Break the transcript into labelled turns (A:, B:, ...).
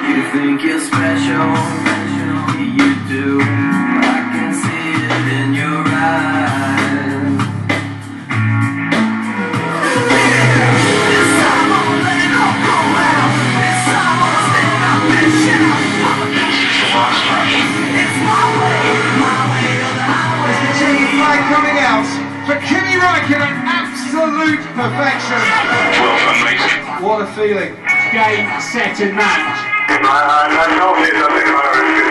A: You think you're special, you do. I can see it in your eyes. This time I'm let it all go out. This time I'm stand up and shout. It's my way or the highway.
B: The Checkered flag coming out for Kimi Räikkönen, absolute perfection.
C: Well, amazing.
B: What a feeling.
D: Game, set and match.
C: I don't think